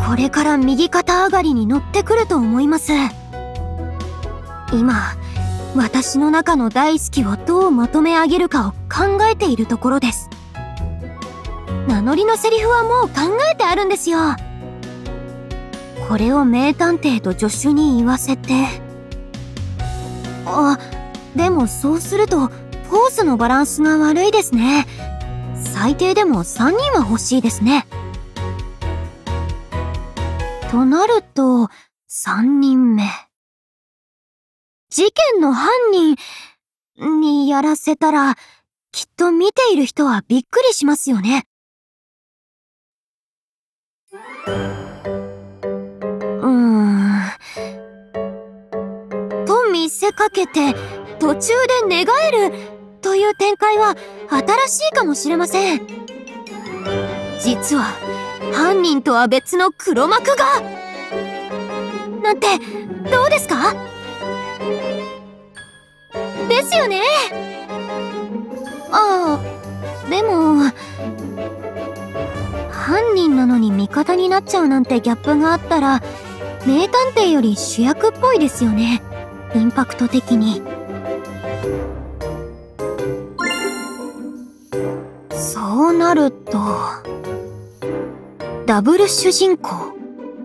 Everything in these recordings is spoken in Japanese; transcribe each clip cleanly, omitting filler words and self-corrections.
これから右肩上がりに乗ってくると思います。今、私の中の大好きをどうまとめ上げるかを考えているところです。名乗りのセリフはもう考えてあるんですよ。これを名探偵と助手に言わせて。あ、でもそうすると、フォースのバランスが悪いですね。最低でも3人は欲しいですね。となると、3人目。事件の犯人にやらせたら、きっと見ている人はびっくりしますよね。と見せかけて、途中で寝返るという展開は新しいかもしれません。実は、犯人とは別の黒幕がなんて、どうですか？ですよね。ああ、でも、犯人なのに味方になっちゃうなんてギャップがあったら、名探偵より主役っぽいですよね。インパクト的に。そうなると、ダブル主人公。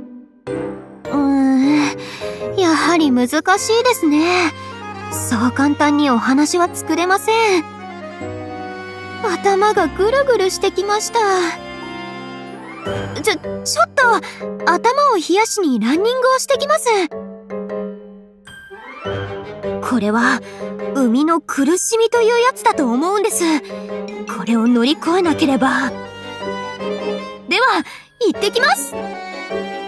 やはり難しいですね。そう簡単にお話は作れません。頭がぐるぐるしてきました。ちょっと、頭を冷やしにランニングをしてきます。これは、生みの苦しみというやつだと思うんです。これを乗り越えなければ。では、行ってきます。